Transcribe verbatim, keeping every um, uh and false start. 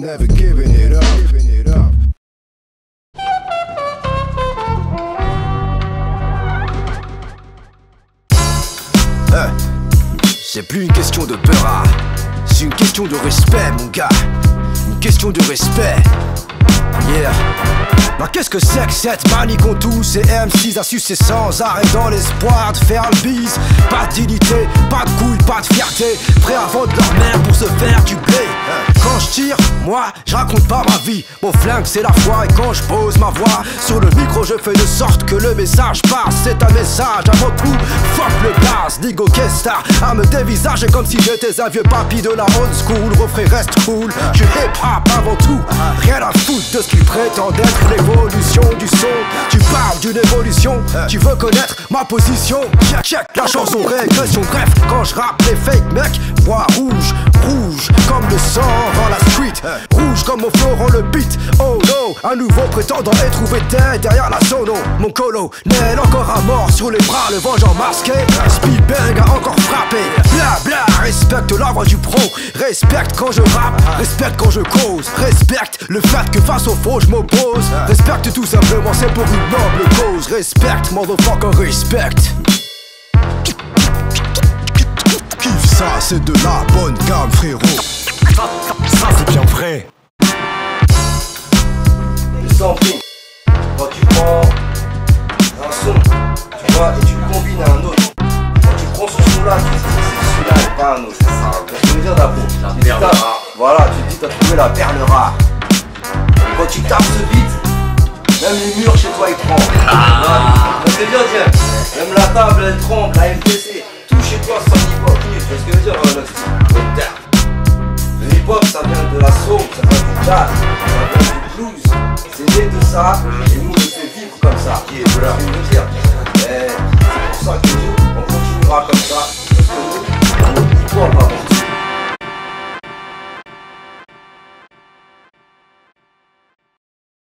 never giving it up. Giving it up. Euh, c'est plus une question de peur, hein. C'est une question de respect, mon gars. Une question de respect. Yeah. Alors qu'est-ce que c'est que cette manie qu'on tous ces M six à sucer sans arrêt dans l'espoir de faire le bise. Pas de dignité, pas de couilles, pas de fierté. Prêt à vendre leur mère pour se faire du blé. Quand je tire, moi, je raconte pas ma vie. Mon flingue c'est la foi et quand je pose ma voix sur le micro je fais de sorte que le message passe. C'est un message avant tout, fuck le gaz. Digo qu'est-ce à me dévisager comme si j'étais un vieux papy de la old school. Refrain reste cool, je suis hip-hop avant tout. Rien à foutre de ce qu'il prétend être l'évolution du son. Tu parles d'une évolution, tu veux connaître ma position. Check, check, la chanson régression. Bref, quand je rappe les fake mecs, voix rouge, rouge comme le sang dans la street. Rouge comme au fleuron le beat. Oh no, un nouveau prétendant est trouvé dead derrière la sono. Mon colo, nail encore à mort sur les bras, le vengeur masqué. Speed bang a encore frappé. Bla bla, respecte la voix du pro. Respecte quand je rappe, respecte quand je cause. Respecte le fait que face au faux je m'oppose. Respecte tout simplement, c'est pour une noble cause. Respecte, motherfucker, respecte. Kiffe ça, c'est de la bonne gamme, frérot. Ça, ça c'est bien vrai. Le sampling, quand tu prends un son, tu vois, et tu le combines à un autre. Quand tu prends ce son là, tu te dis c'est celui-là et pas un autre. C'est ça, tu veux dire d'abord. La perle rare. Voilà, tu te dis t'as trouvé la perle rare. Quand tu tapes ce beat, même les murs chez toi ils tremblent. Ah. Parce que je veux dire, tiens, même la table elle tremble, la M P C, tout chez toi sans hip-hop. Parce que je veux dire, euh, le, le hip-hop ça vient de la soul, ça vient du jazz, ça vient du blues. C'est né de ça, et nous on le fait vivre comme ça. Qui est là. Je veux dire, c'est pour ça que je